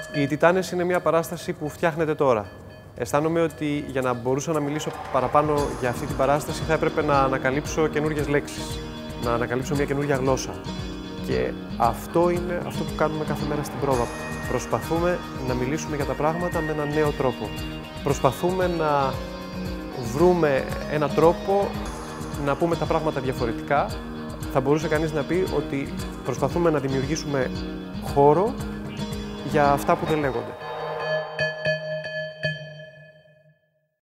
Οι Τιτάνες είναι μια παράσταση που φτιάχνεται τώρα. Αισθάνομαι ότι για να μπορούσα να μιλήσω παραπάνω για αυτή την παράσταση θα έπρεπε να ανακαλύψω καινούριες λέξεις, να ανακαλύψω μια καινούργια γλώσσα. Και αυτό είναι αυτό που κάνουμε κάθε μέρα στην πρόβα. Προσπαθούμε να μιλήσουμε για τα πράγματα με έναν νέο τρόπο. Προσπαθούμε να βρούμε έναν τρόπο να πούμε τα πράγματα διαφορετικά. Θα μπορούσε κανείς να πει ότι προσπαθούμε να δημιουργήσουμε χώρο για αυτά που δεν λέγονται.